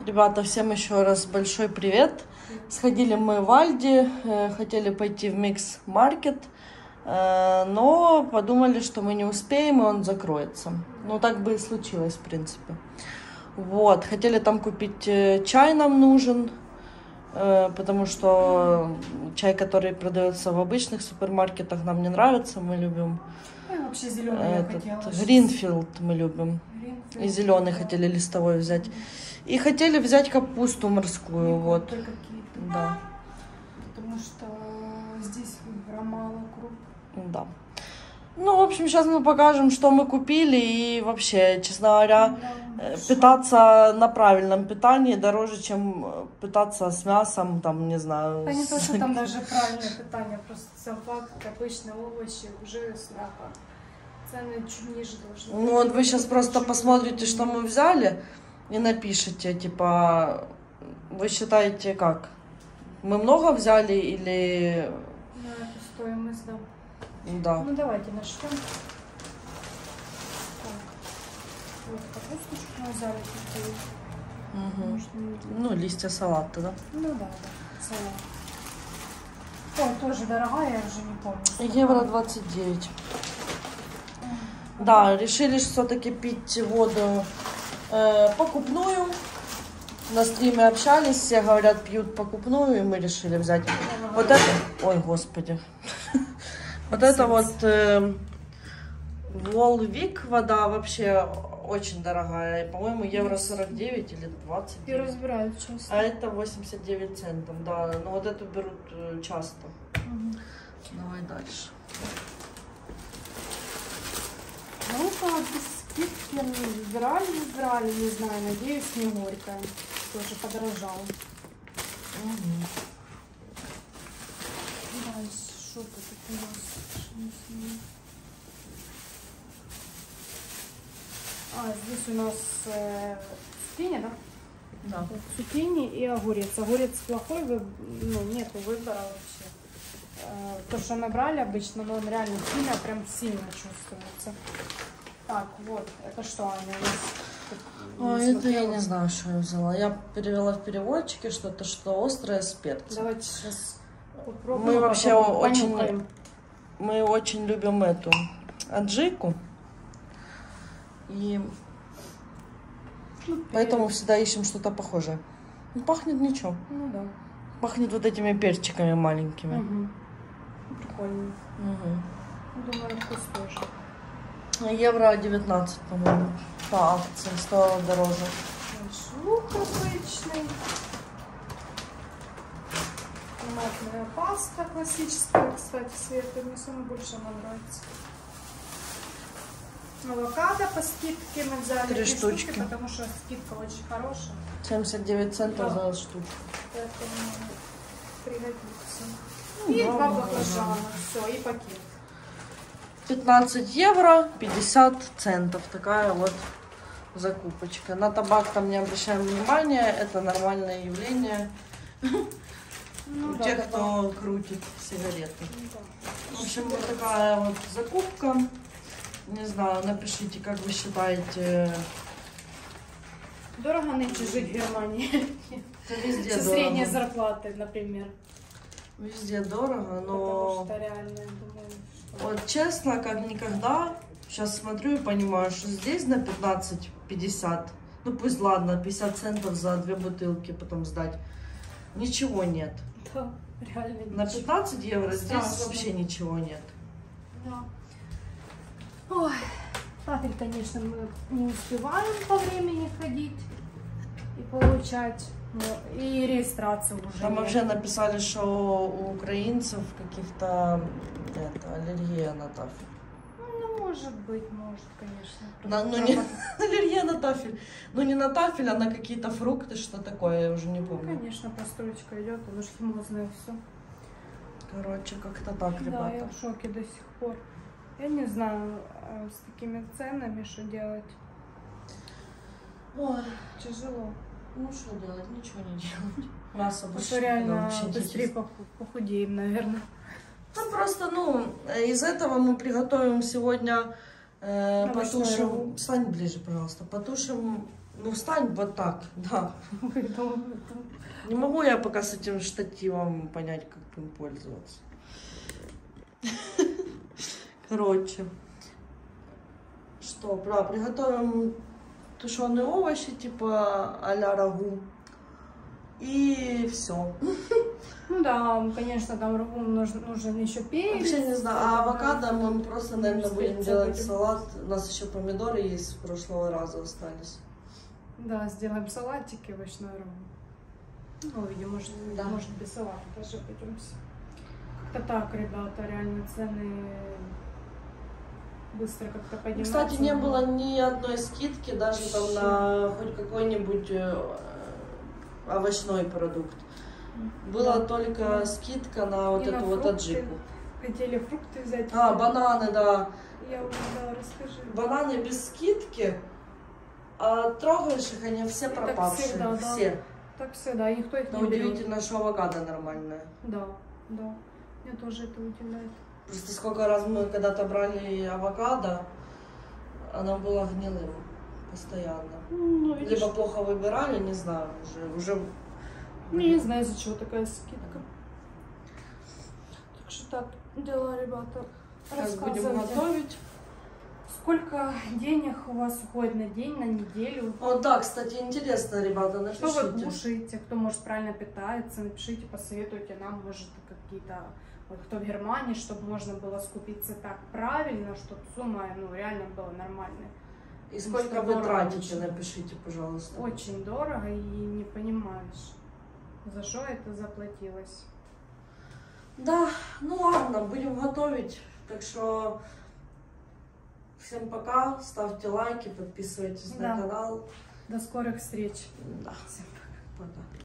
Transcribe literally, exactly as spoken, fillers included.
Ребята, всем еще раз большой привет. Сходили мы в Альди, хотели пойти в Микс Маркет, но подумали, что мы не успеем, и он закроется. Ну, так бы и случилось, в принципе. Вот, хотели там купить чай, нам нужен, потому что чай, который продается в обычных супермаркетах, нам не нравится, мы любим. Я вообще зеленый Этот, хотела. Гринфилд мы любим. Гринфилд. И зеленый хотели листовой взять. И хотели взять капусту морскую, и вот. Да. Потому что здесь выбора мало круп. Да. Ну, в общем, сейчас мы покажем, что мы купили. И вообще, честно говоря, да, питаться на правильном питании дороже, чем питаться с мясом, там, не знаю. Да не то, что там даже правильное питание, просто сам факт, обычные овощи уже сляпа. Цены чуть ниже должны быть. Ну, вот вы сейчас просто посмотрите, что мы взяли, и напишите, типа, вы считаете как? Мы много взяли или... На эту стоимость, да. Да. Ну, давайте начнем. Так. Вот капусточку мы взяли такие. Угу. Может, ну, листья салата, да? Ну, да, да, салат. Ой, тоже дорогая, я уже не помню. Евро двадцать девять. Да, решили все-таки пить воду э, покупную. На стриме общались, все говорят, пьют покупную, и мы решили взять. Вот это, ой, господи. Вот это вот Волвик вода вообще очень дорогая. По-моему, евро сорок девять или двадцать. Я разбираю часто. А это восемьдесят девять центов, да. Но вот эту берут часто. Угу. Давай дальше. Ну, по скидке выбирали, выбирали, не знаю, надеюсь, не горькая. Тоже подорожало. Угу. Дальше, что тут у нас? А, здесь у нас э, цукини, да? Да. Вот, цукини и огурец. Огурец плохой, вы, ну, нету выбора вообще. Э, то, что набрали обычно, но он реально сильно, прям сильно чувствуется. Так, вот, это что, Аня, у нас? Ой, это я не знаю, что я взяла. Я перевела в переводчике что-то, что острое с перцем. Давайте сейчас попробуем. Мы вообще очень, понюхаем. мы очень любим эту аджику. И ну, поэтому всегда ищем что-то похожее. Ну, пахнет ничего. Ну да. Пахнет вот этими перчиками маленькими. Угу. Прикольно. Угу. Думаю, вкус тоже. Евро девятнадцать, по-моему, по акции стоило дороже. Лук обычный. Томатная паста классическая, кстати, Света, мне самое больше она нравится. Авокадо по скидке мы взяли три штучки, штуки, потому что скидка очень хорошая. семьдесят девять центов да. за штуку. Поэтому пригодится. Ну, и да, два да, баклажана. да. Все, и пакет. пятнадцать евро, пятьдесят центов. Такая вот закупочка. На табак там не обращаем внимания. Это нормальное явление. Ну, у да, тех, да, кто да. крутит сигареты. Ну, да. В общем, вот такая вот закупка. Не знаю, напишите, как вы считаете. Дорого нынче жить в Германии. Везде со дорого. Средней зарплатой, например. Везде дорого, но... Потому что реально, я думаю, что... Вот честно, как никогда, сейчас смотрю и понимаю, что здесь на пятнадцать пятьдесят, ну пусть ладно, пятьдесят центов за две бутылки потом сдать, ничего нет. Да, реально на пятнадцать евро страшно. Здесь вообще ничего нет. Да. Ой, папель, конечно, мы не успеваем по времени ходить и получать. Ну, и регистрацию уже. Там нет. вообще написали, что у украинцев каких-то аллергия на тафель. Ну, может быть, может, конечно. На, ну, не аллергия на тафель. Ну, не на тафель, а на какие-то фрукты, что такое, я уже не помню. Ну, конечно, постройка идет, потому что химозное все. Короче, как-то так, ребята. Да, я в шоке до сих пор. Я не знаю, с такими ценами, что делать. Ой, тяжело. Ну, что делать? Ничего не делать. Мясо больше реально быстрее похудеем, наверное. Ну, просто, ну, из этого мы приготовим сегодня, э, потушим... Стань ближе, пожалуйста. Потушим Ну, встань вот так, да. Не могу я пока с этим штативом понять, как им пользоваться. Короче. Что, да, приготовим тушеные овощи, типа а-ля рагу. И все. Ну да, конечно, там рагу нужен, нужен еще перец. Вообще не знаю, а авокадо мы просто, наверное, будем Специи делать будем. салат. У нас еще помидоры есть, с прошлого раза остались. Да, сделаем салатики овощной рагу. Ну, увидим, может, Да. может без салата даже пойдемся. Как-то так, ребята, реально цены быстро как-то поднимаются. Кстати, не было ни одной скидки даже там на хоть какой-нибудь э, овощной продукт. Была Да. только Да. скидка на вот И эту на вот фрукты. аджику. Хотели фрукты взять. А, бананы, да. Я уже, да, расскажи. Бананы без скидки, а трогаешь их, они все Так пропавшие. всегда, да. Все. Так всегда, и никто их Но не берет. удивительно, что авокадо нормальное. Да, да. Меня тоже это удивляет. Просто сколько раз мы когда-то брали авокадо, оно было гнилым постоянно. Ну, видишь, Либо плохо выбирали, не знаю, уже, уже. я не знаю, из-за чего такая скидка. Так что так, дела, ребята. Сейчас будем Рассказывайте. готовить. Сколько денег у вас уходит на день, на неделю? Вот да, кстати, интересно, ребята, Что вы напишите. кушаете? Кто, может, правильно питается? Напишите, посоветуйте нам, может, какие-то... Вот кто в Германии, чтобы можно было скупиться так правильно, чтобы сумма, ну, реально была нормальная. И сколько вы тратите, напишите, пожалуйста. Очень дорого и не понимаешь, за что это заплатилось. Да, ну ладно, будем готовить. Так что всем пока, ставьте лайки, подписывайтесь Да. на канал. До скорых встреч. Да, Всем пока. пока.